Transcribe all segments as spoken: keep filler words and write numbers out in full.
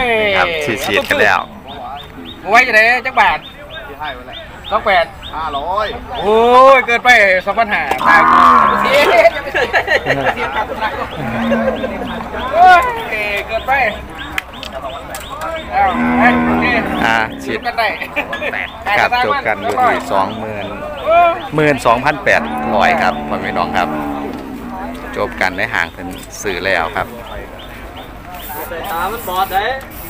ครับฉีดๆกันแล้วไว้จะได้จักบาทที่ให้ไว้แหละสองแปดห้าร้อยโอ้ยเกินไปสองพันห้าตายเสียเกินไปอ่าฉีดกันได้ครับจบกันอยู่ที่สองหมื่นหมื่นสองพันแปดร้อยครับพ่อแม่น้องครับจบกันในห่างเป็นสื่อแล้วครับตามันบอดเลย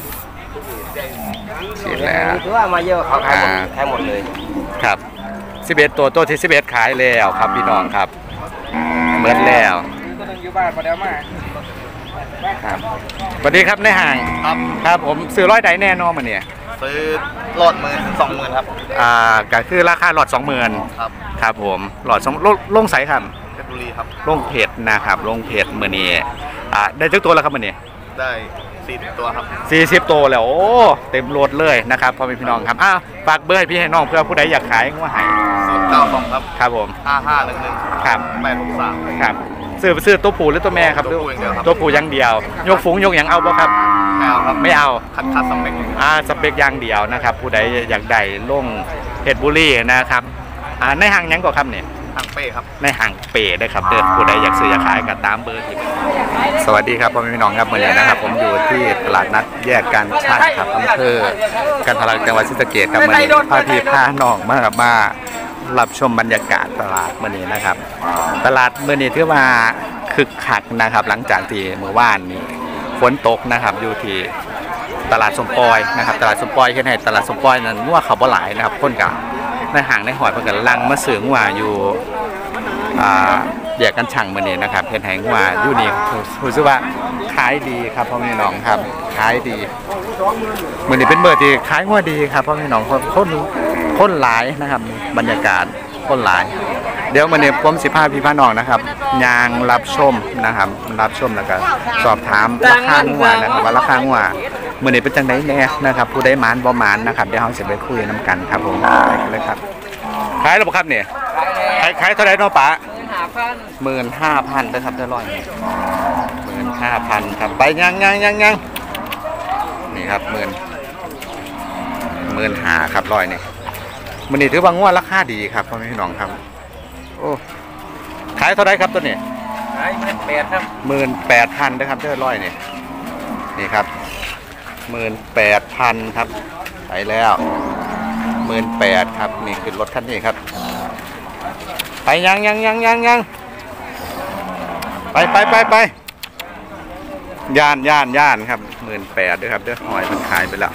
ฉีดแล้วถือว่ามาเยอะเขาขายหมดขายหมดเลยครับสิบเอ็ดตัวตัวที่สิบเอ็ดขายแล้วครับพี่น้องครับเบิดแล้วก็ต้องอยู่บ้านมาแล้วมาครับสวัสดีครับในห่างครับครับผมซื้อร้อยไดแน่นอนมาเนี่ยซื้อหลอดหมื่นถึงสองหมื่นครับอ่าก็คือราคาหลอดสองหมื่นครับครับผมหลอดสองลงใสครับเพชรบุรีครับลงเพจนะครับลงเพจมือนี้อ่าได้ทุกตัวแล้วครับมือนี้ได้สี่สิบตัวครับสี่สิบตัวแล้วโอ้เต็มโหลดเลยนะครับพ่อแม่พี่น้องครับอ้าวฝากเบอร์ให้พี่ให้น้องเพื่อผู้ใดอยากขายงัวหายศูนย์เก้าสองครับครับผมห้าห้าหนึ่งหนึ่งครับแปดหกสามครับซื้อซื้อตัวผู้หรือตัวแม่ครับตัวผู้อย่างเดียวครับตัวผู้อย่างเดียวยกฝูงยกอย่างเอาบ่ครับไม่เอาครับไม่เอาคัดคัดสเปกอ่าสเปกอย่างเดียวนะครับผู้ใดอยากได้ลงเพชรบุรีนะครับอ่าในห้างยังก็ครับเนี่ยห่างเป้ครับในห่างเป้ได้ครับเดินผู้ใดอยากซื้ออยากขายก็ตามเบอร์ที่สวัสดีครับพ่อแม่พี่น้องครับวันนี้นะครับผมอยู่ที่ตลาดนัดแยกการช่างครับอำเภอกันทรลักจังหวัดศรีสะเกษครับวันนี้พาพี่พาน้องมาครับมารับชมบรรยากาศตลาดมื้อนี้นะครับตลาดมื้อนี้ถือว่าคึกคักนะครับหลังจากที่เมื่อวานนี้ฝนตกนะครับอยู่ที่ตลาดสมปอยนะครับตลาดสมปอยเฮ็ดให้ตลาดสมปอยนั้นงัวเขาบ่หลายนะครับคนก็ในห่างในหอยเพิ่นก็ลังมาซื้องัวอยู่อ่าแยกกันช่างมื้อนี้นะครับเฮ็ดให้งัวอยู่นี่รู้สึกว่าขายดีครับพ่อแม่น้องครับขายดีมื้อนี้เป็นมื้อที่ขายงัวดีครับพ่อแม่น้องคนคนหลายนะครับบรรยากาศคนหลายเดี๋ยวมื้อนี้ผมสิพาพี่พาน้องนะครับย่างรับชมนะครับรับชมแล้วก็สอบถามราคางัวนะครับว่าราคางัวมื้อนี้เป็นจังได๋แน่นะครับผู้ใดหมานบ่หมานนะครับเดี๋ยวเฮาสิไปคุยนํกันครับผมไปกันเลยครับขายแล้วบ่ครับเนี่ยขายขายเท่าไหร่เนาะป๋าหมื่นห้าพันนะครับเท่าร้อยหมื่นห้าพันครับไปยังยังยังยังนี่ครับหมื่นหมื่นหาครับร้อยนี่มันนี่ถือว่างัวราคาดีครับพ่อแม่พี่น้องครับโอ้ขายเท่าไรครับตัวนี้ขายหมื่นแปดครับหมื่นแปดพันนะครับเท่าร้อยนี่นี่ครับหมื่นแปดพันครับไปแล้วหมื่นแปดครับนี่คือรถคันนี้ครับไปยังยังยังยังยังไปไปไปไปย่านย่านย่านครับหมื่นแปดด้วยครับเด้อหอยมันขายไปแล้ว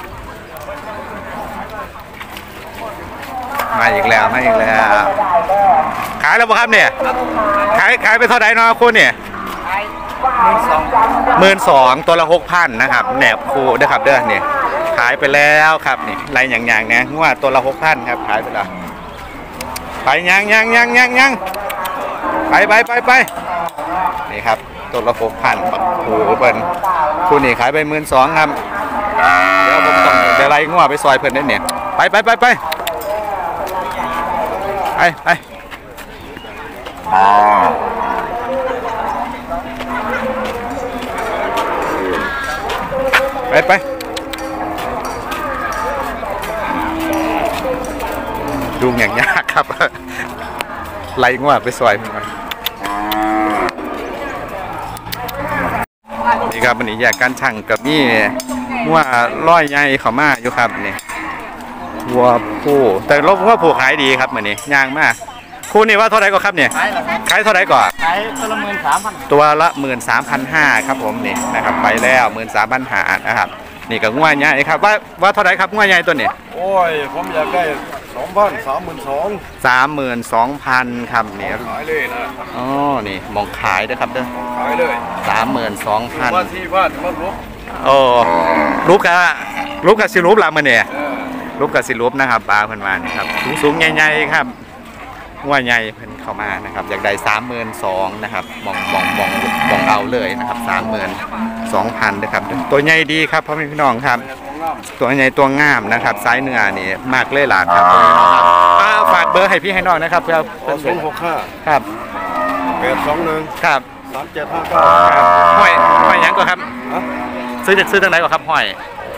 มาอีกแล้วมาอีกแล้วขายแล้วป่ะครับเนี่ยขายขายไปเท่าไหร่เนาะคุณเนี่ยหมื่นสองตัวละหกพันนะครับแหนบคูด้วยครับเด้อเนี่ยขายไปแล้วครับนี่ไรอย่างอย่างเนี้ยงวดตัวละหกพันครับขายไปแล้วไปยังยังยังยังยังไปไปไปไปนี่ครับตัวละหกพันบักหูเพิ่นคู่นี้ขายไปหมื่นสองครับเดี๋ยวผมต้องเดี๋ยวไล่งัวไปซอยเพิ่นได้เนี่ยไปไปไปไปไปไปไปไปดูอย่างยากครับไล่งัวไปซอยมันนี่ครับวันนี้แยกกันช่างกับนี่งัวร้อยใหญ่เขามาอยู่ครับนี่วัวผู้แต่รบว่าผู้ขายดีครับเหมือนนี้ย่างมากคู่นี้ว่าเท่าไหร่ก็ครับเนี่ยขายเท่าไหร่ก่อนขายตัวละหมื่นสามพันตัวละหมื่นสามพันห้าครับผมนี่นะครับไปแล้วหมื่นสามพันห้านะครับนี่กับงัวใหญ่ครับว่าว่าเท่าไหร่ครับงัวใหญ่ตัวนี้โอ้ยผมอยากได้สองพันสามหมื่นสองสามหมื่นสองพันครับเนี่ยขายเลยนะอ๋อนี่มองขายด้วยครับเด้อขายเลยสามหมื่นสองพันว่าที่ว่ามาลุกโอ้รูปกะรูปกะสิรูปละมันเนี่ยรูปกะสิรูปนะครับปลาเพิ่นมานี่ครับสูงสูงใหญ่ๆครับงัวใหญ่เพิ่นเข้ามานะครับอยากได้สามหมื่นสองนะครับมองมองมองมองเอาเลยนะครับสามหมื่นสองพันนะครับตัวใหญ่ดีครับพ่อแม่พี่น้องครับตัวใหญ่ตัวงามนะครับไซส์เนื้อนี่มากเลยหลานครับฝากเบอร์ให้พี่ให้น้องนะครับเพื่อเป็นศูนย์หกห้าครับแปดสองหนึ่งครับสามเจ็ดห้าเก้าครับห้อยห้อยยังก่อนครับซื้อจากซื้อทางไหนก่อนครับห้อย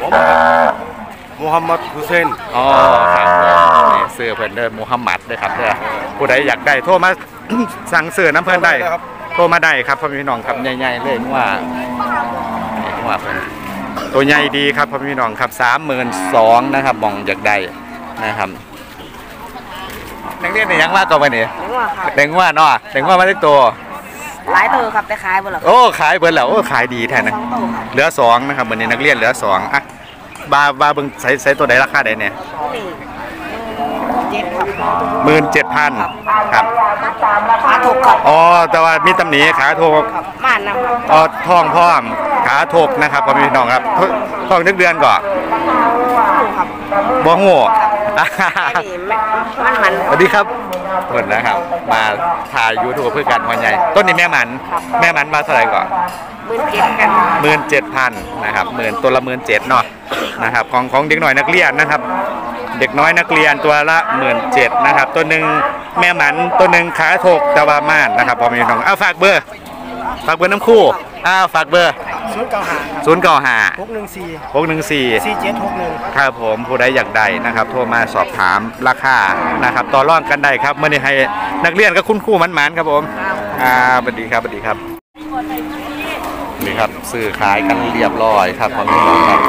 ผมมูฮัมหมัดฮุเซนอ๋อครับนี่เสื้อเพิ่นเด้อมูฮัมหมัดเด้อครับเด้อผู้ใดอยากได้โทรมา สั่งเสื้อน้ำเพิ่นได้โทรมาได้ครับพ่อพี่น้องครับใหญ่ๆเลยว่าว่าเพิ่นตัวใหญ่ดีครับพ่อพี่น้องครับสามหมื่นสองนะครับมองอยากได้นะครับนักเรียนในยังว่าตัวไปนี่เลี้ยงว่าครับเด็งว่าเนาะเด็งว่าไม่ได้ตัวหลายตัวครับแต่ขายหมดแล้วครับโอ้ขายเบิร์แล้วโอ้ขายดีแท้นะสองตัวครับเหลือสองนะครับวันนี้นักเรียนเหลือสองอ่ะบาบาเบิ่งใส่ใส่ตัวใดราคาใดเนี่ยนี่เจ็ดครับหมื่นเจ็ดพันครับขาถูกครับอ๋อแต่ว่ามีตำหนิขาโทกครับม่านนะครับอ๋อท้องพร้อมขาโทกนะครับพ่อพี่น้องครับทท้องนึกเดือนก่อนถูกครับบ่โง่ไอ้นี่แม่มันมันสวัสดีครับเพิ่นนะครับ มาถ่ายยูทูบเพื่อกันหัวใหญ่ต้นนี้แม่มันแม่มันมาเท่าไหร่ก่อนมือเก็บกันหมื่นเจ็ดพันนะครับหมื่นตัวละหมื่นเจ็ดเนาะนะครับของของเด็กน้อยนักเรียนนะครับ เด็กน้อยนักเรียนตัวละหมื่นเจ็ดนะครับตัวหนึ่งแม่หมันตัวหนึ่งขาโถกตะวาม่านนะครับพอมีน้องเอาฝากเบอร์ฝากเบอร์น้ำคู่อ้าวฝากเบอร์ศูนย์เก้าห้าศูนย์เก้าห้าหกหนึ่งสี่หกหนึ่งสี่สี่เจ็ดหกหนึ่งครับผมผู้ใดอยากได้นะครับโทรมาสอบถามราคานะครับต่อรองกันได้ครับเมื่อนี้ให้นักเรียนกับคุณครูมันๆครับผมอ่าสวัสดีครับสวัสดีครับนี่ครับซื้อขายกันเรียบร้อยครับพอมีน้องครับ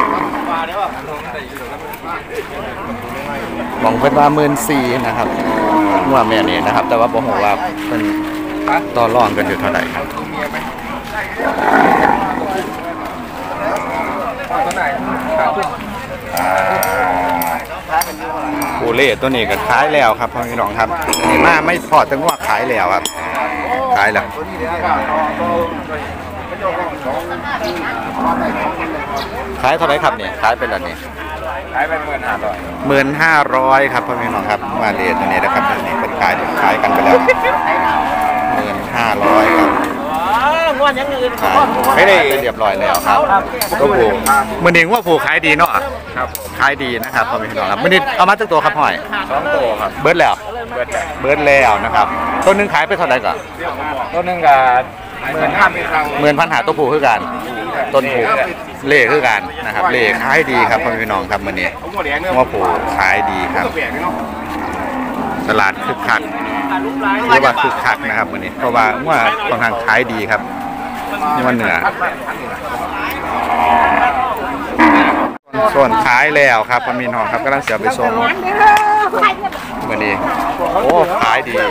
มองเป็นว่าหมื่นสี่นะครับว่าแม่นี่นะครับ แต่ว่าผมบอกว่าเป็นต่อรองกันอยู่เท่าไหร่ครับปูเล่ตัวนี้ก็ขายแล้วครับพ่อพี่น้องครับนี่มาไม่พอตั้งว่าขายแล้วครับขายแล้วขายเท่าไหร่ครับเนี่ยขายไปแล้วนี่ขายไปหมื่นห้าร้อยหมื่นห้าร้อยครับพ่อพี่น้องครับมาเรียนตัวนี้นะครับตัวนี้เป็นขายขายกันไปแล้วหมื่นห้าร้อยครับงวดยังอื่นขายไม่ได้เรียบร้อยแล้วครับตัวผูมือหนึ่งว่าผูขายดีเนาะครับขายดีนะครับพ่อพี่น้องครับมือนี้เอามาตั้งตัวครับพ่อยสองตัวครับเบิร์ดแล้วเบิดแล้วเบิร์ดแล้วนะครับตัวหนึงขายไปเท่าไหร่ก่อนตัวหนึ่งกับหมื่นห้าพันครั้งหมื่นพันหาตัวผูคือกันต้นผูเล่คือกันนะครับเล่ขายดีครับพ่อพี่น้องครับมือนี้ผมก็เลี้ยงเนื้อว่าผูขายดีครับเปียกเนาะตลาดคึกคักเรียกว่าคึกคักนะครับมือนี้เพราะว่าว่าค่อนข้างขายดีครับนี่มันเหนือส่วนขายแล้วครับพ่อพี่น้องครับกำลังเสียไปส่งมือนี้โอ้ขายดี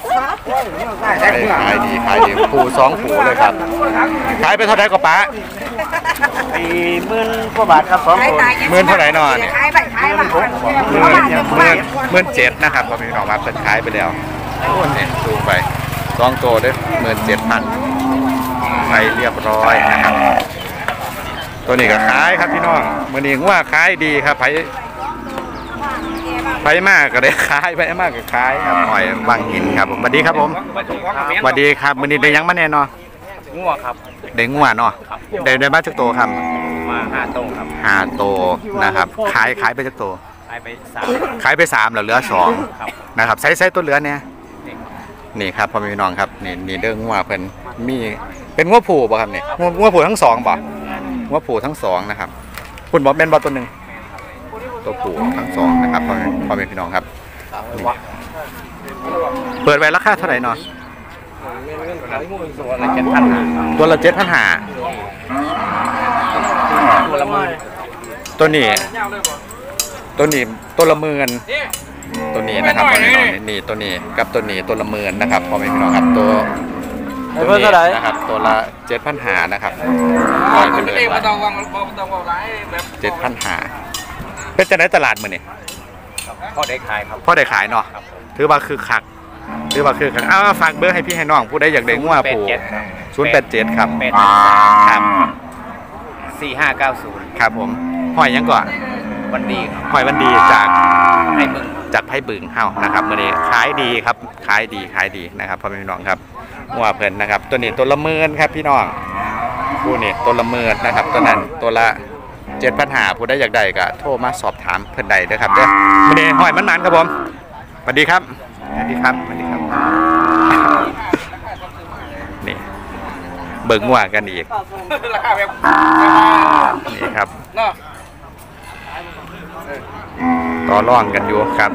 ขายดีขายดีผูสองผูเลยครับขายไปเท่าไหร่ก็ป้าสี่หมื่นกว่าบาทครับสองตัวหมื่นเท่าไหร่นอนขายไปขายมาหมื่นหมื่นหมื่นเจ็ดนะครับพอพี่น้องมาเปิดขายไปแล้วโอ้เนี่ยดูไปสองตัวด้วยหมื่นเจ็ดพันไปเรียบร้อยนะครับตัวนี้ก็ขายครับพี่น้องมือนี้ว่าขายดีครับไผไผมากก็ได้ขายไผมากก็ขายครับหอยบางหินครับผมสวัสดีครับผมสวัสดีครับมือนี้ได้ยังมาแน่นอนงัวครับได้งัวเนาะได้ได้บ้านจักโตครับมาห้าโตครับห้าโตนะครับขายขายไปจักโตขายไปสามขายไปสามแล้วเหลือสองนะครับใช้ใช้ตัวเหลือเนี่ยนี่ครับพ่อพี่น้องครับนี่นี่เด้องัวเพิ่นมีเป็นงัวผูบ่ครับเนี่ยงัวงัวผูทั้งสองบ่งัวผูทั้งสองนะครับคุณบอกเป็นบ่ตัวหนึ่งตัวผูทั้งสองนะครับพ่อพ่อพี่น้องครับเปิดไว้ราคาเท่าไหร่เนาะตัวละเจ็ดพันห้าตัวละเจ็ดพันห้าตัวละหมื่นตัวนี้ตัวนี้ตัวละหมื่นตัวนี้นะครับพ่อพี่น้องนี่ตัวนี้กับตัวนี้ตัวละหมื่นนะครับพ่อพี่น้องครับตัวตัวนี้นะครับตัวละเจ็ดพันห้านะครับปล่อยไปเลยไม่ต้องวางไม่ต้องวางไรแบบเจ็ดพันห้าเป็นจะได้ตลาดมื้อนี่พอได้ขายครับพ่อได้ขายเนาะถือว่าคือคักถือว่าคือคักอ้าวฝากเบอร์ให้พี่ให้น้องผู้ใดอยากได้งัวผูศูนย์แปดเจ็ดครับเป็นครับสี่ห้าเก้าศูนย์ครับผมหอยยังก่อนวันดีครับหอยวันดีจากให้มึงจากไผ่บึงเฮานะครับมื้อนี้ขายดีครับขายดีขายดีนะครับพ่อแม่พี่น้องครับงัวเพิ่นนะครับ ตัวนี้ตัวละหมื่นครับพี่น้องผู้นี้ตัวละหมื่นนะครับตัวนั้นตัวละเจ็ดพันห้าผู้ใดอยากได้ก็โทรมาสอบถามเพิ่นได้เด้อครับเด้อมื้อนี้หอยมันๆครับผมสวัสดีครับสวัสดีครับสวัสดีครับนี่เบิ่งงัวกันอีกราคาแบบนี่ครับเนาะต่อร่องกันอยู่ครับ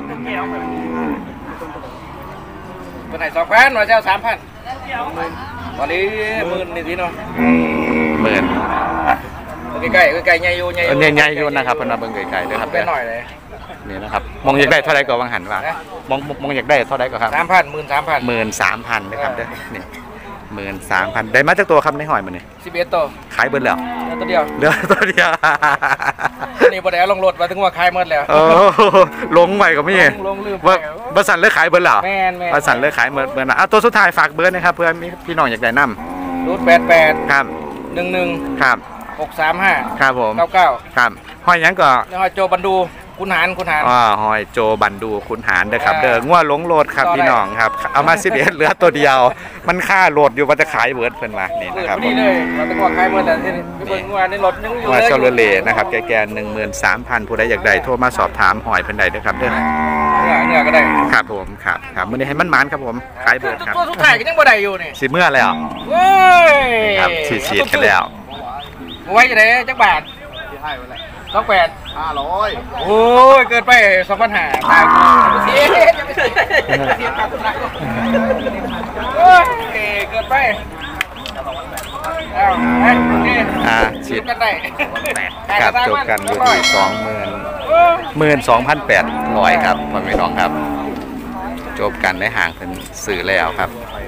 ตัวไหนสองพันมาเจ้าสามพันตอนนี้หมื่นนี่ทีเนาะหมื่นใกล้ๆใกล้ๆใหญ่อยู่ใหญ่เออเนี่ยใหญ่อยู่นะครับเพิ่นมาเบิ่งไกลๆเด้อครับไปหน่อยเลยนี่นะครับมองอยากได้เท่าไรก็วางหันว่ามองมองอยากได้เท่าไรก็ครับสามพันหมื่นสามพันหมื่นสามพันนะครับเด้อนี่หมื่นสามพันได้มาจากตัวครับในหอยมันนี่สิบเอ็ดตัวขายเบิดแล้วตัวเดียวเหลือตัวเดียวนี่บ่ได้เอาลงรถมาถึงว่าขายหมดแล้วโอ้ลงไปก็ไม่ลงลงลืมไปว่าบริษัทเลิกขายเบิร์ดเหรอแม่นแม่นบริษัทเลิกขายเบิร์ดเบิร์ดนะอ่ะตัวสุดท้ายฝากเบิร์ดนะครับเพื่อนมีพี่น้องอยากได้น้รูทแปดแปดำครับหนึ่งหนึ่งครับหกสามห้าครับผมเก้าเก้าครับหอยหยังก็แล้วโจบันดูคุณหารคุณหารอ่าหอยโจบันดูคุณหารเด้อครับอ่าเด้องัวหลงโหลดครับต่อได้พี่น้องครับเอามาสิบเอ็ดเหลือตัวเดียว มันค่าโหลดอยู่ว่าจะขายเบิร์ดเพิ่นว่านี่เปินะดครับพอดีเลยมาถึงว่าขายหมดแล้วที่นี่ไปเบิ่งว่าในรถยังอยู่ว่าเลยเชาเลนะครับแกๆหนึ่งหมื่นสามพันผู้ใดอยากได้โทรมาสอบถามหอยเพิ่นใดเด้อครับเด้อเนื้อเนื้อก็ได้ครับผมครับครับมื้อนี้ให้มันหมานครับผมขายเบิร์ดครับตัวสุดท้ายก็ยังบ่ได้อยู่นี่สิเมื่อแล้วเว้ยครับฉีดๆกันแล้วไว้จะได้จักบาทสองแปดห้าร้อยโอ้ยเกินไปสองพันห้าตายกูเสียโอ้ยเกินไปเอาไปนี่อ่าฉีฉีดดกันได้ครับจบกันอยู่ที่สองหมื่นหมื่นสองพันแปดร้อยครับพ่อแม่น้องครับ จบกันได้ห่างเป็นสื่อแล้วครับ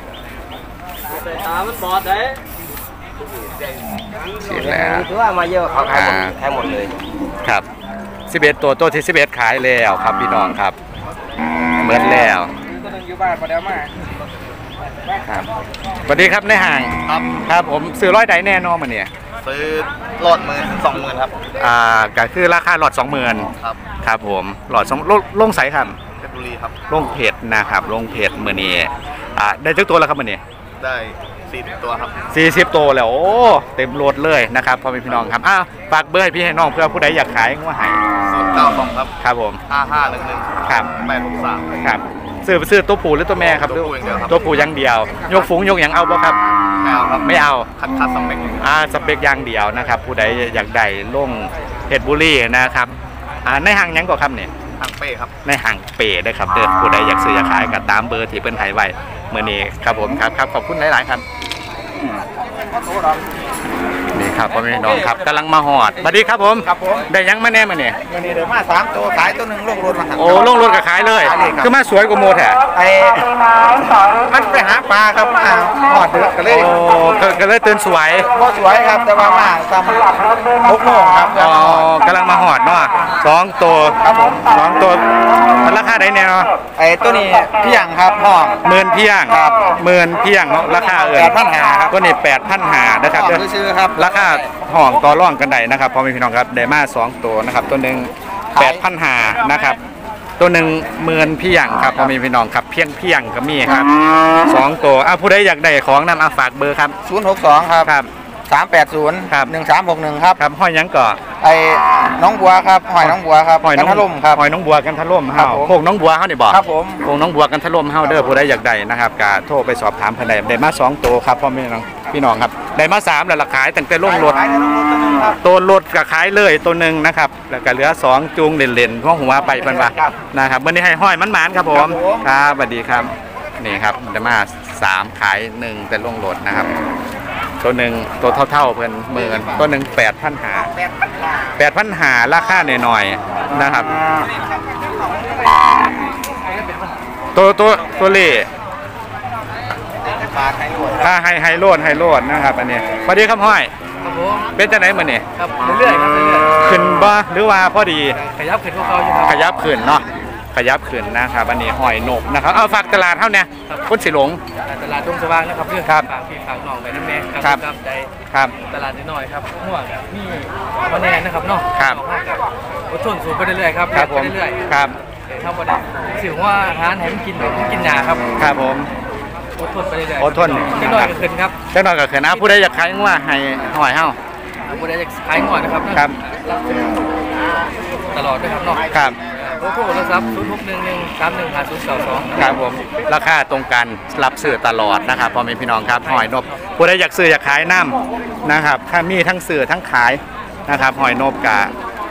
ฉีดแล้วถือว่ามาเยอะเขาขายหมดขายหมดเลยครับสิบเอ็ดตัวตัวที่สิบเอ็ดขายแล้วครับพี่น้องครับเบิดแล้วตัวนึงอยู่บ้านมาเดี๋ยวมาครับสวัสดีครับในห่างครับครับผมซื้อร้อยไดแน่นอนมาเนี่ยซื้อรอดหมื่นถึงสองหมื่นครับอ่าก็คือราคาหลอดสองหมื่นครับครับผมหลอดสองลงใสครับเพชรบุรีครับลงเพจนะครับลงเพจมือนี้อ่าได้ทุกตัวแล้วครับมือนี้ได้สี่ตัวครับสี่สิบตัวแล้วโอ้เต็มโหลดเลยนะครับพ่อแม่พี่น้องครับอ้าวฝากเบอร์ให้พี่ให้น้องเพื่อผู้ใดอยากขายงัวหายศูนย์เก้าสองครับครับผมห้าห้าหนึ่งหนึ่งครับแปดหกสามครับซื้อซื้อตัวผู้หรือตัวแม่ครับตัวผู้อย่างเดียวครับตัวผู้อย่างเดียว ยกฝูงยกอย่างเอาบ่ครับไม่เอาครับไม่เอาคัดคัดสเปคอ่าสเปกอย่างเดียวนะครับ ผู้ใดอยากได้ลงเพชรบุรีนะครับอ่าในห้างหยังก็ครับเนี่ยทางเป้ครับในห้างเปได้ครับเด้อผู้ใดอยากซื้ออยากขายก็ตามเบอร์ที่เพิ่นให้ไว้เมื่อนี้ครับผมครับครับขอบคุณหลายๆครับนี่ครับพ่อแม่พี่น้องครับกำลังมาหอดสวัสดีครับผมครับผมได้หยังมาแน่มาเนี่ยวันนี้เดี๋ยวมาสามตัวขายตัวหนึ่งลงรถมาโอ้ลงรถก็ขายเลยคือมาสวยกว่าโมแท้ไอ้มันไปหาปลาครับมาหอดเดือดกันเลยโอ้ก็ก็เลยตื่นสวยก็สวยครับแต่ว่ามาตามหกโมงครับอ๋อกำลังมาหอดเนาะสองตัวครับผมสองตัวมันราคาได้แน่เนาะไอ้ตัวนี้พี่ยังครับห้องหมื่นเพียงครับหมื่นเพียงเนาะราคาเอิญแปดพันห้าครับตัวนี้แปดพันหานะครับห้เด้องอซื้อครับราคาห้องต่อร่องกันได้นะครับพ่อแม่พี่น้องครับได้มาสองตัวนะครับตัวหนึ่งแปดพันหานะครับตัวหนึ่งหมื่นเพียงครับพ่อแม่พี่น้องครับเพียงเพียงก็มีครับสองตัวอ่ะผู้ใดอยากได้ของนำเอาฝากเบอร์ครับศูนย์หกสองครับครับสามแปดศูนย์ครับหนึ่งสามหกหนึ่งครับครับห้อยหยังก่อไอ้น้องบัวครับหอยน้องบัวครับห้อยน้องกันทล่มครับห้อยน้องบัวกันทะล่มครัเฮาบผมโคกน้องบัวเฮานี่บอกครับผมโคกน้องบัวกันทะล่มเฮาเด้อผู้ใดอยากได้นะครับก็โทรไปสอบถามเพิ่นได้ได้มาสองตัวครับพ่อแม่พี่น้องพี่น้องครับได้มาสามแล้วราคายตั้งแต่ลงรถขายในโรงรถตัวหนึงครับตัวรถก็ขายเลยตัวหนึ่งนะครับแล้วก็เหลือสองจูงเล่นๆเพราะหัวไปเพิ่นว่าครับนะครับวันนี้ให้ห้อยมันหมานครับผมครับผมครับสวัสดีครับนี่ครับได้มาสามขายหนึ่งแต่ลงรถนะครับ ตัวหนึ่งตัวเท่าๆเพิ่นหมื่นตัวหนึ่งแปดพันหาแปดพันหาราคาหน่อยๆนะครับ ตัวตัวตัวเล่ปลาไทยหมดถ้าไฮไฮโลดไฮโลดนะครับอันนี้สวัสดีครับห้อยครับผมเป็นจังไหนมื้อนี้ครับเรื่อยๆครับเรื่อยขึ้นบ่หรือว่าพอดีๆขยับขึ้นพวกเขาอยู่ครับขยับขึ้นเนาะขยับขึ้นนะครับอันนี้หอยนกนะครับเอาฝากตลาดเท่าเนี่ยคนสิหลงตลาดดงสว่างนะครับเพื่อนครับฝากพี่ฝากน้องไว้น้ำแม่ครับครับได้ครับตลาดนิดหน่อยครับหัวกับมีมาแนนนะครับเนาะครับอดทนสูงไปเรื่อยๆครับครับผมไปเรื่อยๆครับเดี๋ยวถ้าวันนี้ถือว่าอาหารให้มันกินแบบมันกินยาครับครับผมอดทนไปเรื่อยๆอดทนนิดหน่อยก็ขึ้นครับเจ้าหน่อยก็เขินนะผู้ใดอยากขายงัวให้หอยเฮาผู้ใดจะขายก่อนนะครับครับตลอดด้วยครับเนาะครับโทรโทรศัพท์ศูนย์หกหนึ่งหนึ่งสามหนึ่งห้าศูนย์เก้าสองครับผมราคาตรงกันรับซื้อตลอดนะครับพ่อแม่พี่น้องครับหอยนบผู้ใดอยากซื้ออยากขายน้ำนะครับถ้ามีทั้งซื้อทั้งขายนะครับหอยนบกะ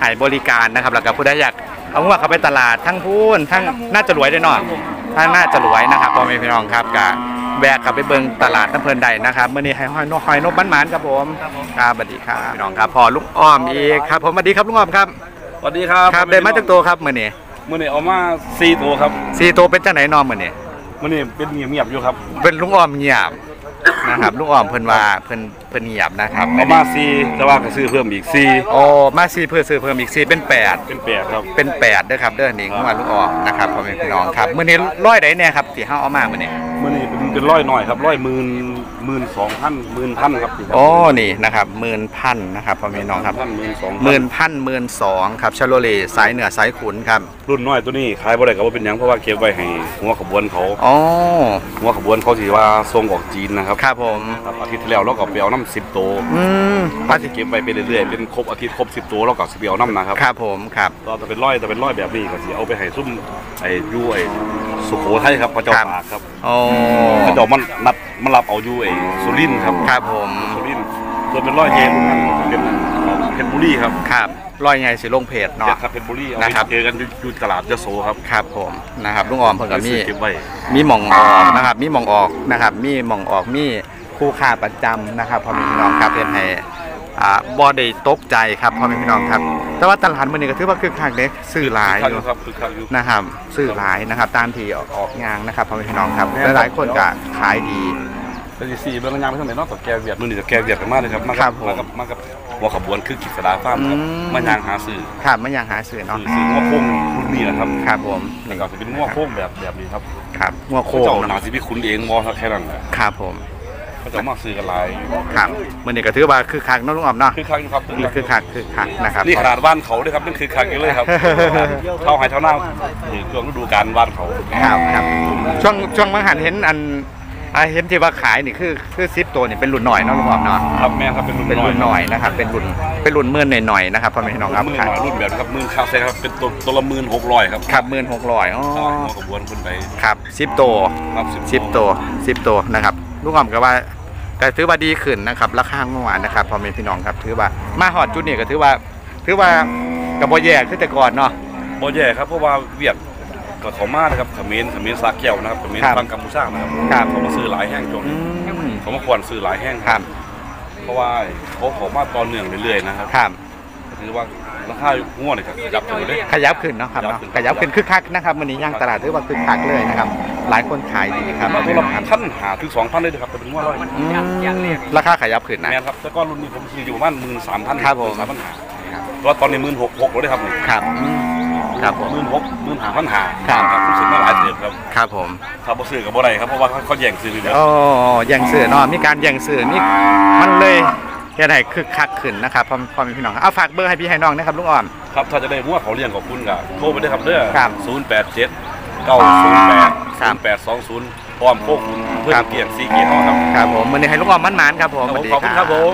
ให้บริการนะครับแล้วก็ผู้ใดอยากเอาหัวเขาไปตลาดทั้งพูนทั้งน่าจะรวยได้หน่อยทั้งน่าจะรวยนะครับพ่อแม่พี่น้องครับกะแวะกลับไปเบิ่งตลาดน้ำเพลินใดนะครับเมื่อนี้ให้ห้อยนกหอยนกบ้านหมานครับผมครับสวัสดีครับพี่น้องครับพอลุงอ้อมอีกครับผมสวัสดีครับลุงอ้อมครับสวัสดีครับครับได้มาจากตัวครับเมื่อนี้มื่อนี้เอามาสี่ตัวครับสี่ตัวเป็นจังไหนนอมเมื่อนี้มื่อนี้เป็นเงียบๆอยู่ครับเป็นลุงอ้อมเงียบนะครับลุงอ้อมเพิ่นว่าเพิ่นเพิ่นเงียบนะครับเอามาสี่แต่ว่าก็ซื้อเพิ่มอีกสี่โอ้มาสี่เพื่อซื้อเพิ่มอีกสี่เป็นแปดเป็นแปดครับเป็นแปดเด้อครับเด้อนี่งวดลุงอ้อมนะครับพ่อแม่พี่น้องครับมื้อนี้ร้อยใดแน่ครับที่เฮาเอามามื้อนี้มื่อนี้เป็นเป็นร้อยหน่อยครับร้อยหมื่นหมื่นสองพันหมื่นพันครับโอ้นี่นะครับหมื่นพันนะครับพ่อแม่พี่น้องครับพันหมื่นสองหมื่นพันหมื่นสองครับชาโลเลสายเหนือสายขุนครับรุ่นน้อยตัวนี้ขายบ่ได้ก็บ่เป็นหยังเพราะว่าเก็บไว้ให้หัวขบวนเขาอ๋อหัวขบวนเขาสิว่าส่งออกจีนนะครับครับผมครับอาทิตย์ที่แล้วเราก็ไปเอาน้ำสิบตัวอืมถ้าสิเก็บไว้ไปเรื่อยๆเป็นครบอาทิตย์ครบสิบตัวเราก็สิไปเอาน้ำนะครับครับผมครับก็จะเป็นร้อยแต่เป็นร้อยแบบนี้ก็สิเอาไปให้ซุ่มไอ้ยูไอ้สุโขทัยครับพระเจ้าตากครับโอ้พระเจ้ามันนัดมันรับเอาอยู่ไอ้สุรินทร์ครับครับผมสุรินทร์ส่วนเป็นร้อยเยนนั่นเป็นเพชรบุรีครับครับร้อยไงสิลงเพจเพเนาะชรครับเพชรบุรีเอานะไปครับเจอกันอยู่อยู่ตลาดยโสครับครับผมนะครับลุงอ้อมเพิ่นก็มีเก็บไว้มีหม่องออกนะครับมีหม่องออกนะครับมีหม่องออกมีคู่ค่าประจำนะครับพ่อแม่พี่น้องครับเฮ็ดให้อ่าบ่ได้ตกใจครับพ่อแม่พี่น้องครับแต่ว่าตลาดมื้อนี้ก็ถือว่าคึกคักเด้ซื้อหลายคักออยู่ ยู่ครับคือคักอยู่นะครับซื้อหลายนะครับตามที่ออกออกงานนะครับพ่อแม่พี่น้องครับหลายๆคนก็ขายดีแต่สิสี่เบิ่งงานไปทางไหนเนาะต่อแกเวียดมื้อนี้ต่อแกเวียดกันมากเลยครับมาครักับบผมมากับมากับหัวขบวนคือกิจสดาฟาร์มครับอืมมายางหาซื้อครับมันยังหาซื้อเนาะซื้อซื้องัวโค้งรุ่นนี้นะครับครับผมนี่ก็จะเป็นงัวโค้งแบบแบบนี้ครับครับงัวโคเขางเจ้าหนาเนาะสิพี่คุณเองบ่ครับแค่นั้นแหละครับผมเขาจะมาซื้อกันหลายครับมื้อนี้ก็ถือว่าคึกคักเนาะลุงอ้อมเนาะคือคักอยู่ครับนี่คือคักคือคักนะครับนี่ขนาดบ้านเขาด้วยครับนี่คือคักอยู่เลยครับ เท่าไห้เท่าหน้าถือเครื่องฤดูกาลบ้านเขาครับครับช่วงช่วงมังหันเห็นอันอ่าเห็นที่ว่าขายนี่คือคือซิปตัวนี่เป็นรุ่นหน่อยเนาะลุงอ้อมเนาะครับแม่ครับเป็นรุ่นเป็นรุ่นหน่อยนะครับเป็นรุ่นเป็นรุ่นหมื่นหน่อยๆนะครับพ่อแม่พี่น้องครับมื่นหขายน่อยรุ่นแบบครับมื่นข้าวใช่ครับเป็นตัวตัวละหมื่นหกร้อยครับครับหมื่นหกร้อยอ๋อหัวขบวนขึ้นไปครับซิปตัวครับซิปตัวซิปตัวนะครับลุงอ้อมก็ว่าแต่ถือว่าดีขึ้นนะครับราคาเมื่อวานนะครับพ่อแม่พี่น้องครับถือว่ามาฮอดจุดนี้ก็ถือว่าถือว่ากับบ่แย่ขึ้นแต่ก่อนเนาะบ่แย่ครับเพราะว่าเวียดกับเขามานะครับเขมรเขมรสาแก้วนะครับเขมรครับฟังกัมพูชานะครับครับเขามาซื้อหลายแห้งจนอืมเขามาควรซื้อหลายแห้งครับเพราะว่าเขาเขามาต่อเนื่องเรื่อยๆนะครับครับถือว่าราคาง่วงเลยครับยับถึงเลยขยับขึ้นเนาะครับเนาะขยับขึ้นคึกคักนะครับวันนี้ย่างตลาดถือว่าคึกคักเลยนะครับหลายคนขายดีครับมาตัวละพันหาถึงสองพันเลยนะครับแต่เป็นง่วงร้อยอืมราคาขยับขึ้นนะแม่นครับแต่ก้อนรุ่นนี้ผมซื้ออยู่ประมาณหมื่นสามพันครับผมสามพันหาตัวตอนนี้หมื่นหกหกเลยครับนี่ครับอืมครับผมหมื่นหกหมื่นหาพันหาครับผมซื้อมาหลายเติบครับครับผมถ้าบ่ซื้อกับบ่ได้ครับเพราะว่าเขาเขาแย่งซื้ออยู่แล้วโอ้แย่งสื่อเนาะมีการแย่งสื่อนี่มันเลยเฮ็ดให้คึกคักขึ้นนะครับพ่อพ่อแม่พี่น้องเอาฝากเบอร์ให้พี่ให้น้องนะครับลุงอ่อนครับถ้าจะได้มั่วเขาเลี้ยงกับคุณก็โทรไปได้ครับเด้อครับศูนย์แปดเจ็ดเก้าศูนย์แปดครัสาบมแปดสองศูนย์พร้อมโคกคุณเพื่อครับเกียรติสีเกียรติเขาครับครับผมมื้อนี้ให้ลุงอ่อนมันหมานครับผมครับสผวัมสดีขอบคุณครับผม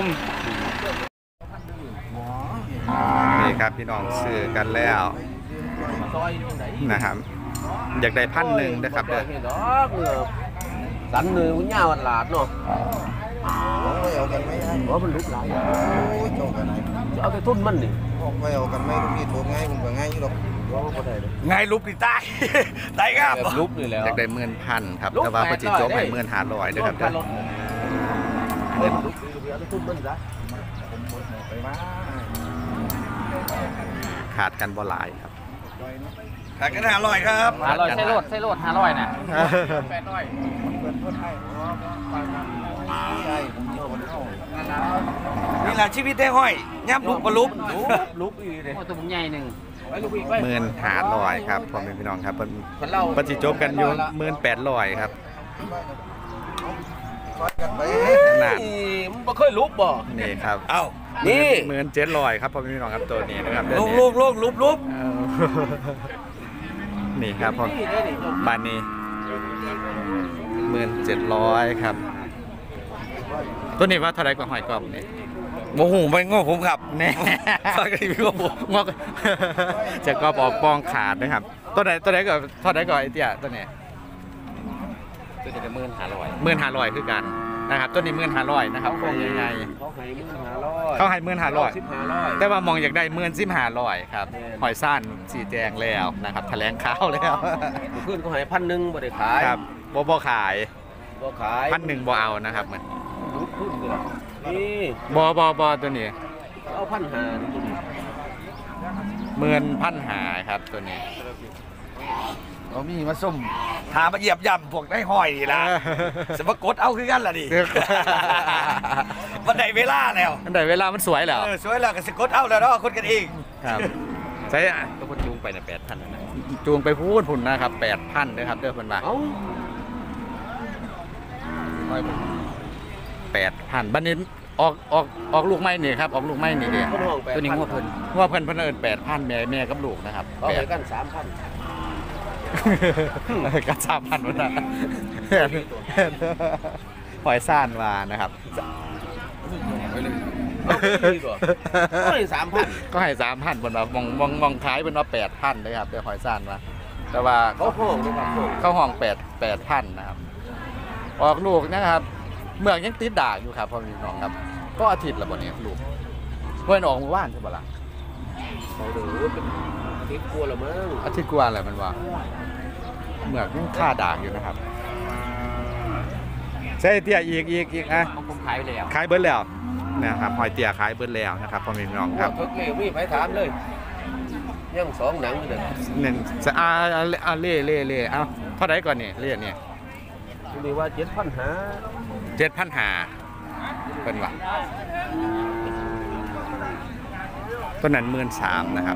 นี่ครับพี่น้องซื้อกันแล้วนะครับอยากได้พันหนึ่งนะครับเด้อ đánh người của nhau anh là nó có mình lúc lại cho cái thun mình đi ไปเอากันไม่รู้นี่โทรง่ายผมก็ง่ายอยู่หรอก có thể được ไงลุกติใต้ได้ครับ lúc này อยาก là ได้หมื่นพันครับแต่ว่าพอจิโจ๊กให้หมื่นห้าร้อยด้วยครับเด้อ lúc cái thun mình ra ขาดกันบ่หลายครับขายกันห้าร้อยครับห้าร้อยใช่โลดใช่โลดห้าร้อยน่ะแปดร้อยนี่แหละชีวิตได้ห้อยย่ำลุกก็ลุก lúc gì đây โอ้ตัวบุญใหญ่หนึ่งหมื่นห้าร้อยครับพ่อแม่พี่น้องครับเพิ่น phần lâu ปฏิจบกันอยู่หมื่นแปดร้อยครับ นั่นมันบ่เคยลุกบ่นี่ครับเอ้านี่หมื่นเจ็ดร้อยครับพ่อแม่พี่น้องครับตัวนี้นะครับลุกลุกลุกลุกลุกเออนี่ครับพ่อบ้านนี้หมื่นเจ็ดร้อยครับ ตัวนี้ว่าเท่าไรกว่าหอยกรอบนี่โมโหไปง้อผมครับแน่ฟังกันพี่ว่าผมงอกจะกรอบออกปองขาดนะครับตัวไหนตัวไหนก็เท่าไหนก็ไอเตี้ยตัวนี้ตัวจะหมื่นห้าร้อยหมื่นห้าร้อยคือกันนะครับต้นนี้หมื่นห้าร้อยนะครับโค้งใหญ่เขาให้หมื่นห้าร้อยๆเขาให้หมื่นห้าร้อยสิบห้าร้อยแต่ว่ามองอยากได้หมื่นสิบห้าร้อยครับแม่นหอยซ่านสีแจงแล้วนะครับแถลงข่าวแล้วขึ้นเขาให้พันหนึ่งบ่ได้ขายครับบ่บ่ขายบ่ขายพันหนึ่งบ่เอานะครับเหมือนลุกขึ้นเลยนี่บ่บ่บ่ตัวนี้เอาพันห้าหมื่นพันหาครับตัวนี้เขามีมาส้มถามาเหยียบย่ำพวกได้ห้อยนี่ละสมกดเอาคือกันล่ะดิมันได้เวลาแล้วอันใดเวลามันสวยแล้วเออสวยแล้วก็สกดเอาแล้วเนาะคนกันเองครับใช้ก็คนจูงไปน่ะแปดพันนะจูงไปพูดพุ่นนะครับแปดพันด้วยครับเด้อเพิ่นว่าเอ้าแปดพันบัดนี้ออกออกออกลูกไม้นี่ครับออกลูกไม้นี่เด้คนห้องแปดพันตัวนี้งวดเพิ่นว่าเพิ่นเพิ่นเอิ้นแปดพันแม่แม่กับลูกนะครับเขาให้กันสามพันก็สามพันวันละหอยซ่านมานะครับดีกว่าก็ให้สามพันก็ให้สามพันบนว่ามองมองมองขายเป็นว่าแปดพันเลยครับเดี๋ยวหอยซ่านมาแต่ว่าเขาห้องด้วยครับห้องเข้าห้องแปดแปดพันนะครับออกลูกนะครับเมืองยังติดด่างอยู่ครับพ่อพี่น้องครับก็อาทิตย์ละบ่เนี่ยลูกเพื่อนออกเมื่อวานใช่ปะล่ะเขาดูเป็นทิพย์กลัวละมั้งอาทิตย์กว่าแหละมันว่าเมืองยังค่าด่างอยู่นะครับใช่เตี้ยอีกอีกอีกอ่ะของผมขายไปแล้วขายเบิร์ดแล้วนะครับหอยเตี๋ยขายเบิร์ดแล้วนะครับพ่อแม่พี่น้องครับเขาเกลียวมีไปถามเลยยังสองหนังเลยหนึ่งสะอาอาเล่เล่เล่เอาเท่าไหร่ก่อนนี่เล่เนี่ยมีว่าเจ็ดพันหาเจ็ดพันหาเป็นว่าต้นนั้นหมื่นสามนะครับ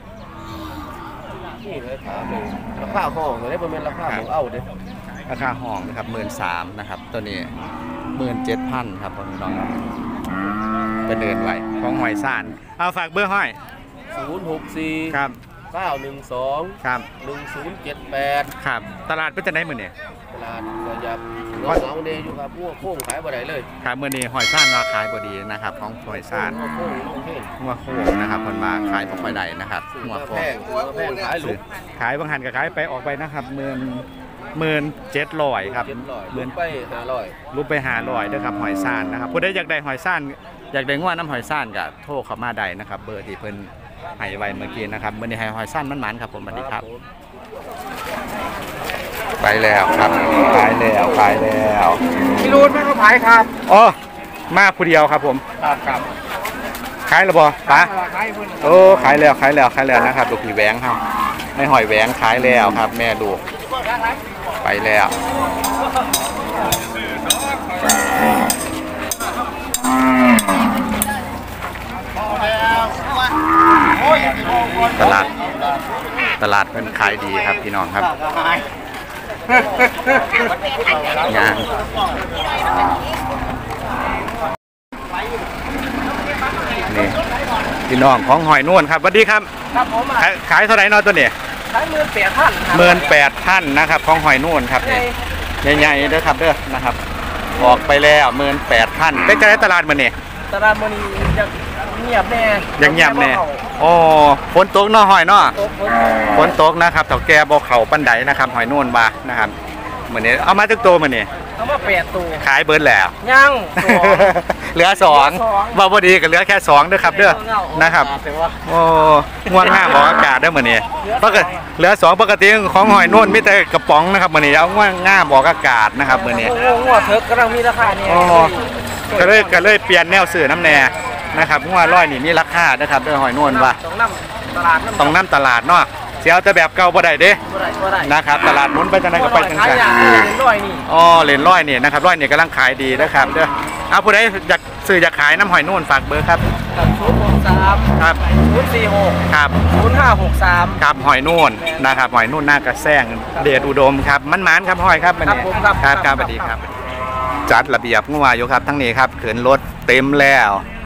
นี่ไปถามเลยราคาห้องเลยประมาณราคาของเอาเด้ราคาห้องนะครับหมื่นสามนะครับตัวนี้หมื่นเจ็ดพันครับพ่อแม่พี่น้องครับเป็นเดินไหวของหอยซ่านเอาฝากเบอร์ห้อยศูนย์หกสี่ครับเก้าหนึ่งสองครับหนึ่งศูนย์เจ็ดแปดครับตลาดเป็นจะได้มือเนี่ยตลาดก็ยับน้องเอาเดยอยู่ครับพวกโค้งขายบ่ได้เลยขายมือนี้หอยซ่านราคายพอดีนะครับของหอยซ่านโค้งโค้งเพ่งหัวโค้งนะครับคนมาขายผมไปได้นะครับซื้อหัวมาโค้แพงงซื้อมาแพงขายลูกขายบางหันก็ขายไปออกไปนะครับหมื่นหมื่นเจ็ดร้อยครับเจ็ดร้อยหมื่นไปห้าร้อยรูปไปหาร้อยด้วยครับหอยซ่านนะครับผู้ใดอยากได้หอยซ่านอยากได้งวดน้ำหอยซ่านก็โทรเข้ามาได้นะครับ เบอร์ที่เพิ่นให้ไว้เมื่อกี้นะครับมื่อนี้ให้หอยซ่านมันหมันครับผมสวัสดีครับ ไปแล้วครับขายแล้วขายแล้วพี่รูนไม่เขาขายครับอ๋อมาผู้เดียวครับผมครับครับขายแล้วบ่ปะขายเพิ่นโอ้ขายแล้วขายแล้วขายแล้วนะครับลูกผีแหวงครับไม่หอยแหวงขายแล้วครับ แม่ลูกไปแล้วตลาดตลาดเพิ่นขายดีครับพี่น้องครับงานนี่พี่น้องของหอยนวลครับสวัสดีครับครับผมขายขายเท่าไหร่เนอตัวนี้ขายหมื่นแปดพันหมื่นแปดพันนะครับของหอยนวลครับนี่ใหญ่ๆเด้อครับเด้อนะครับออกไปแล้วหมื่นแปดพันเป็นจะได้ตลาดมันนี่ตลาดมื้อนี้ยังเงียบแน่ยังเงียบแน่โอ้ฝนตกเนาะหอยเนาะตกฝนฝนตกนะครับเถาแก่บ่เขาปันไดนะครับหอยนวลมานะครับมื้อนี้เอามาทุกตัวมื้อนี้เอามาแปดตัวขายเบิดแล้วยังตัวเหลือสองบ่บ่ดีก็เหลือแค่สองเด้อครับเด้อนะครับแต่ว่าโอ้ง่วงห้ามออกอากาศเด้อมื้อนี้ปกติเหลือสองปกติของหอยนวลมีแต่กระป๋องนะครับมื้อนี้เอาง่วงง่ามออกอากาศนะครับมื้อนี้โง่งัวเถิกกำลังมีราคาเนี่ยอ๋อก็เลยก็เลยเปลี่ยนแนวสื่อน้ำแน่นะครับง่วงร้อยนี่มีราคานะครับเด้อหอยนวลว่าต้องนำตลาดนำต้องนำตลาดเนาะเสียเอาแต่แบบเก่าบ่ได้เด้บ่ได้บ่ได้นะครับตลาดหมุนไปจังไดก็ไปจังขายซั่นอย่างนี้ร้อยนี่อ๋อเหรียญร้อยนี่นะครับร้อยนี่กำลังขายดีนะครับเด้อเอาผู้ใดอยากซื้ออยากขายน้ำหอยนวลฝากเบอร์ครับกับศูนย์หกสามครับศูนย์สี่หกครับศูนย์ห้าหกสามครับหอยนวลนะครับหอยนวลหน้ากระแซงเดชอุดมครับมันหมานครับหอยครับมันนี่ครับครับสวัสดีครับ จัดระเบียบงัวอยู่ครับทั้งนี้ครับเขินรถเต็มแล้ว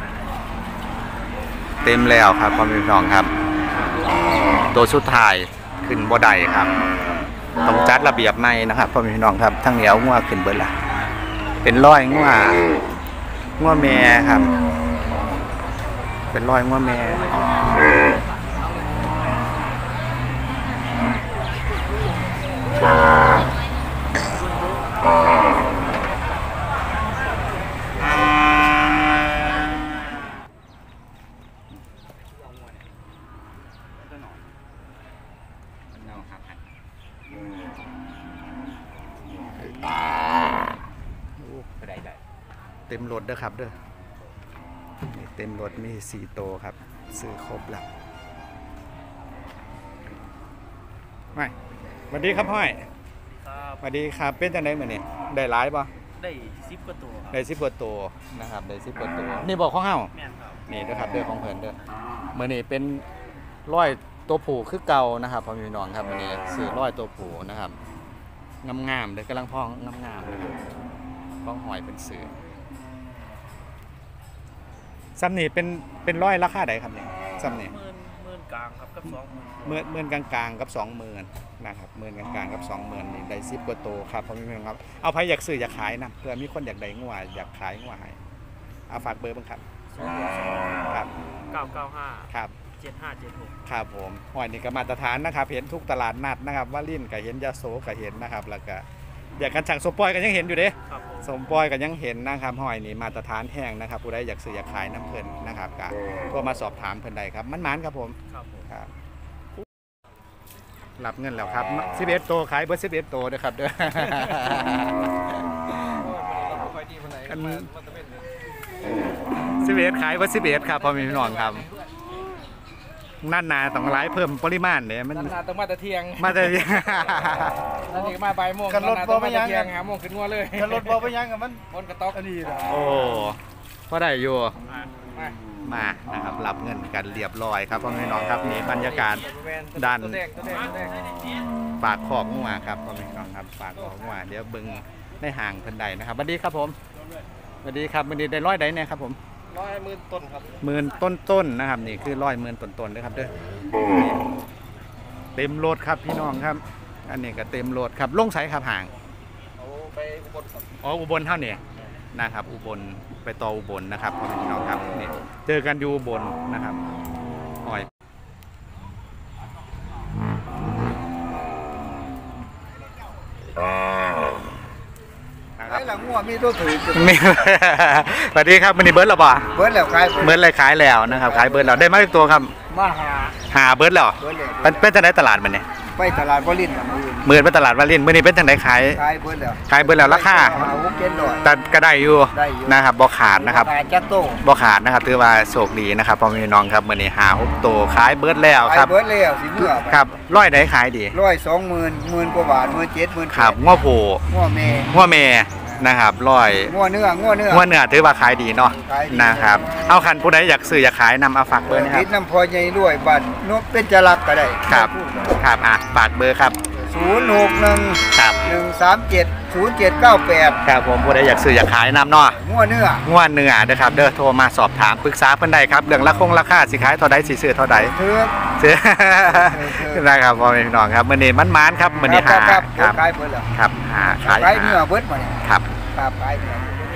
เต็มแล้วครับพ่อแม่พี่น้องครับ ตัวสุดท้ายขึ้นบ่ได้ครับต้องจัดระเบียบใหม่นะครับพ่อแม่พี่น้องครับทั้งเหนียวงัวขึ้นเบิดละเป็นร้อยงัวงัวแม่ครับ เป็นร้อยงัวแม่หน่อยเอาครับไปได้ได้เต็มรถเด้อครับเด้อนี่เต็มรถมีสี่โตวครับซื้อครบแล้วไม่สวัสดีครับห้อยครับสวัสดีครับเป็นจังได๋มื้อนี้ได้หลายบ่ได้สิบกว่าตัวได้สิบกว่าตัวนะครับได้สิบกว่าตัวนี่บอกของเฮาแม่นครับนี่เด้อครับเด้อของเพิ่นเด้อมื้อนี้เป็นร้อยตัวผู้คือเก่านะครับพ่อพี่น้องครับมื้อนี้ซื้อร้อยตัวผู้นะครับงามๆเด้อกำลังพ้องงามๆเลยพ้องหอยเป็นซื้อซ้ำนี่เป็นเป็นร้อยราคาใดครับเนี่ยซ้ำนี่หมื่นหมื่นกลางครับกับสองหมื่นหมื่นหมื่นกลางๆกับสองหมื่นนะครับหมื่นกลางๆกับสองหมื่นนี่ได้สิบกว่าตัวครับพ่อพี่น้องครับเอาไผอยากซื้ออยากขายนะเพื่อมีคนอยากได้งัวอยากขายงัวให้เอาฝากเบอร์บ้างครับครับเก้าเก้าห้าครับเจ็ดห้าเจ็ดหกครับผมหอยนี่ก็มาตรฐานนะครับเห็นทุกตลาดนัดนะครับว่าลิ่นก็เห็นยาโสก็เห็นนะครับแล้วก็อยากกันช่างสมปอยก็ยังเห็นอยู่เด้ครับผมสมปอยก็ยังเห็นนะครับหอยนี่มาตรฐานแห้งนะครับผู้ใดอยากซื้ออยากขายน้ำเพิ่นนะครับก็โทรมาสอบถามเพิ่นได้ครับมันมันๆครับผมครับผมครับรับเงินแล้วครับสิบเอ็ดตัวขายเบอร์สิบเอ็ดตัวเด้อครับเด้อ อันสิบเอ็ดขายเบอร์สิบเอ็ดครับพอมีพี่น้องครับนั่นนาต้องไลฟ์เพิ่มปริมาณเนี่ยมันนานต้องมาแต่เที่ยงมาแต่นั่นนี่ก็มาบ่ายโมงกันรถบ่ไปยังเที่กัยนงหาโมงขึ้นงัวเลยกันรถบ่ไปยังกับมันคนกระต๊อกอันนี้นะโอ้พอได้อยู่มามานะครับรับเงินกันเรียบร้อยครับพ่อแม่พี่น้องครับนี่บรรยากาศ ดันตัวแดงตัวแดงตัวแดงปากขอกงัวครับพ่อแม่พี่น้องครับปากขอกงัวเดี๋ยวเบิ่งในห่างเพิ่นใดนะครับสวัสดีครับผมสวัสดีครับวันนี้ได้ร้อยใดเนี่ยครับผมร้อยหมื่นต้นครับหมื่นต้นๆนะครับนี่คือร้อยหมื่นต้นๆนะครับเด้อนี่เต็มรถครับพี่น้องครับ อันนี้ก็เต็มรถครับลงไสครับห่างเอาไปอุบลครับอ๋ออุบลเท่านี้นะครับ อุบลไปต่ออุบลนะครับพ่อแม่พี่น้องครับนี่เจอกันอยู่อุบลนะครับหอยนะครับไอ้หลังงัวมีตัวถือมี สวัสดีครับมันนี่เบิร์ดหรอปะเบิร์ดแล้วขายเบิร์ดเลยขายแล้วนะครับขายเบิร์ดแล้วได้มาอีกตัวครับมาหาหาเบิร์ดแล้วเบิร์ดเลยเป็นเป็นจังไดตลาดมันเนี่ยไปตลาดบรินทร์มือหมื่นเป็นตลาดวาลินมื่อนี้เป็นจังไดขายขายเบิร์ดแล้วขายเบิร์ดแล้วราคาหาวุ้เกนดอยแต่ก็ได้อยู่ได้อยู่นะครับบ่ขาดนะครับขายจักโต้บ่ขาดนะครับถือว่าโชคดีนะครับพ่อแม่พี่น้องครับมื่อนี้หาหกตัวขายเบิร์ดแล้วขาคยรับเบิร์ดแล้วสิเมื่อครับร้อยได้ขายดีร้อยสองหมื่นหมื่นกว่าบาทหมื่นเจ็ดหมื่นครับง้อโผงัวเมย์ง้อแม่นะครับร้อยงัวเนื้องัวเนื้อง้อเนื้อถือว่าขายดีเนาะขายดีนะครับเอาคันผู้ใดอยากซื้ออยากขายนำเอาฝากเบอร์นะคติรัดบน้ำพอใหญ่ด้วยบัตรนกเป็นจรักก็ได้ครับครับอ่ะฝากเบอร์ครับศูนย์หกหนึ่งครับหนึ่งสามเจ็ดศูนย์เจ็ดเก้าแปดครับผมผู้ใดอยากซื้ออยากขายนำเนาะงัวเนื้อง่วนเนื้อเด้อครับเด้อโทรมาสอบถามปรึกษาเพิ่นได้ครับเรื่องราคงราคาสิขายเท่าใดสิซื้อเท่าใดเถือกซื้อ นะครับพ่อแม่พี่น้องครับมื้อนี้มันๆครับมื้อนี้หาครับครับขายเบิร์ดแล้วครับหาขายขายเนื้อเบิร์ดมาเนี่ยครับครับขายเนื้อ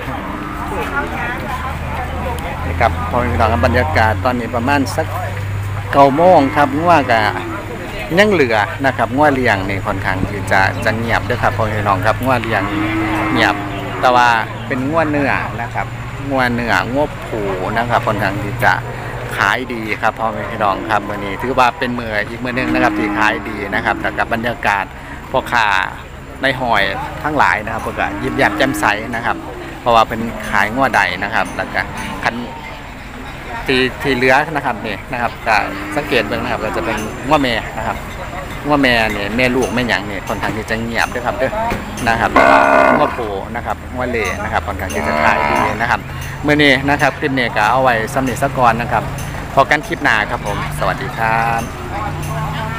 นี่ครับพ่อแม่พี่น้องครับบรรยากาศตอนนี้ประมาณสักเก้าโมงครับงัวก็ยังเหลือนะครับงัวเลี้ยงนี่ค่อนข้างที่จะจะเงียบเด้อครับพ่อแม่พี่น้องครับงัวเลี้ยงนี่เงียบแต่ว่าเป็นงัวเนื้อนะครับงัวเนื้องัวผูนะครับค่อนข้างที่จะขายดีครับพ่อแม่พี่น้องครับมื้อนี้ถือว่าเป็นมื้ออีกมื้อหนึงนะครับที่ขายดีนะครับแต่กับบรรยากาศพ่อค้าในหอยทั้งหลายนะครับเพิ่นก็ยิ้มแย้มแจ่มใสนะครับ เพราะว่าเป็นขายงัวใดนะครับแล้วก็คันทีทีเหลือนะครับนี่นะครับก็สังเกตเบิ่งนะครับเราจะเป็นงัวแม่นะครับงัวแม่เนี่ยแม่ลูกแม่หยังเนี่ยค่อนข้างที่จะเงียบด้วยครับเด้อนะครับงัวโผนะครับงัวเล่นะครับค่อนข้างที่จะขายดีนะครับมื้อนี้นะครับคลิปนี้ก็เอาไว้สำเร็จซะก่อนนะครับพอกันคลิปหน้าครับผมสวัสดีครับ